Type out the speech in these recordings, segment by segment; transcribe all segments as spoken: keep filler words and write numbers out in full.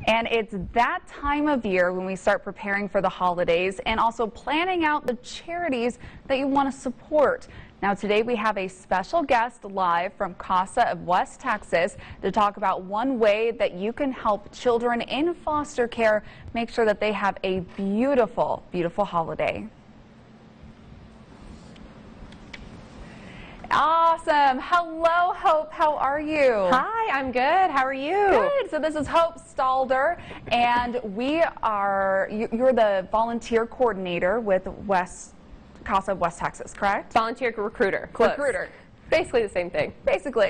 And it's that time of year when we start preparing for the holidays and also planning out the charities that you want to support. Now today we have a special guest live from CASA of West Texas to talk about one way that you can help children in foster care make sure that they have a beautiful, beautiful holiday. Awesome. Hello, Hope. How are you? Hi, I'm good. How are you? Good. So this is Hope Stalder, and we are, you're the volunteer coordinator with West, CASA of West Texas, correct? Volunteer recruiter. Close. Recruiter. Basically the same thing. Basically.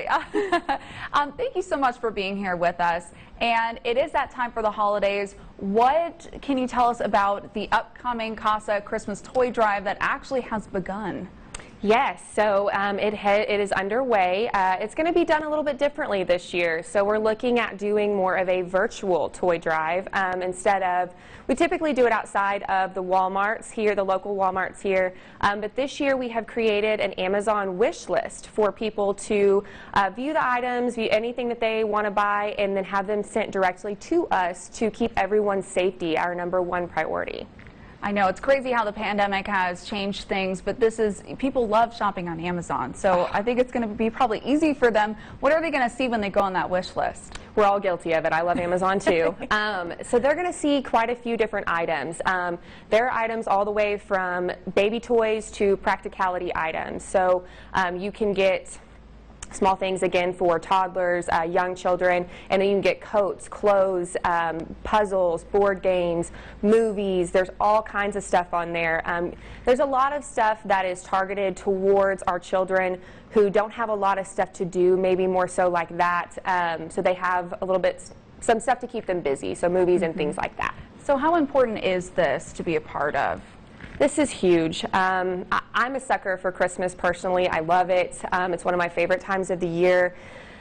um, thank you so much for being here with us. And it is that time for the holidays. What can you tell us about the upcoming CASA Christmas Toy Drive that actually has begun? Yes, so um, it, it is underway. Uh, it's going to be done a little bit differently this year. So we're looking at doing more of a virtual toy drive um, instead of, we typically do it outside of the Walmarts here, the local Walmarts here. Um, but this year we have created an Amazon wish list for people to uh, view the items, view anything that they want to buy, and then have them sent directly to us to keep everyone's safety our number one priority. I know it's crazy how the pandemic has changed things, but this is, people love shopping on Amazon, so I think it's going to be probably easy for them. What are they going to see when they go on that wish list? We're all guilty of it. I love Amazon too. um, so they're going to see quite a few different items. Um, there are items all the way from baby toys to practicality items. So um, you can get small things again for toddlers, uh, young children, and then you can get coats, clothes, um, puzzles, board games, movies. There's all kinds of stuff on there. Um, there's a lot of stuff that is targeted towards our children who don't have a lot of stuff to do, maybe more so like that. Um, so they have a little bit, some stuff to keep them busy, so movies mm-hmm. and things like that. So how important is this to be a part of? This is huge. Um, I, I'm a sucker for Christmas personally. I love it. Um, it's one of my favorite times of the year.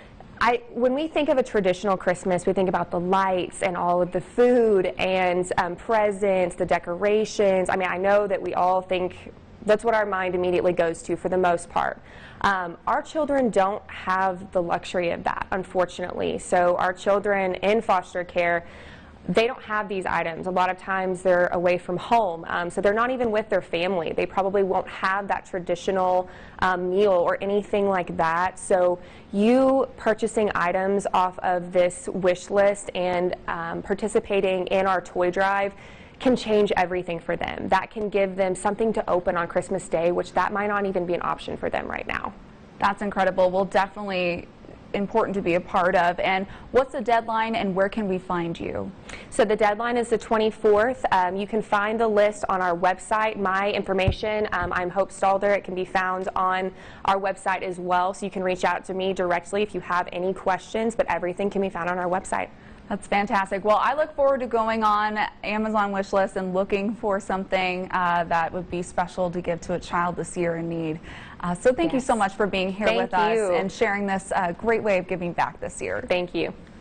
I, when we think of a traditional Christmas, we think about the lights and all of the food and um, presents, the decorations. I mean, I know that we all think that's what our mind immediately goes to for the most part. Um, our children don't have the luxury of that, unfortunately. So our children in foster care, they don't have these items. A lot of times they're away from home, um, so they're not even with their family. They probably won't have that traditional um, meal or anything like that. So you purchasing items off of this wish list and um, participating in our toy drive can change everything for them. That can give them something to open on Christmas Day, which that might not even be an option for them right now. That's incredible. We'll definitely important to be a part of. And what's the deadline and where can we find you? So the deadline is the twenty-fourth. Um, you can find the list on our website, my information. Um, I'm Hope Stalder. It can be found on our website as well, so you can reach out to me directly if you have any questions, but everything can be found on our website. That's fantastic. Well, I look forward to going on Amazon wish list and looking for something uh, that would be special to give to a child this year in need. Uh, so thank yes. you so much for being here thank with us you. and sharing this uh, great way of giving back this year. Thank you.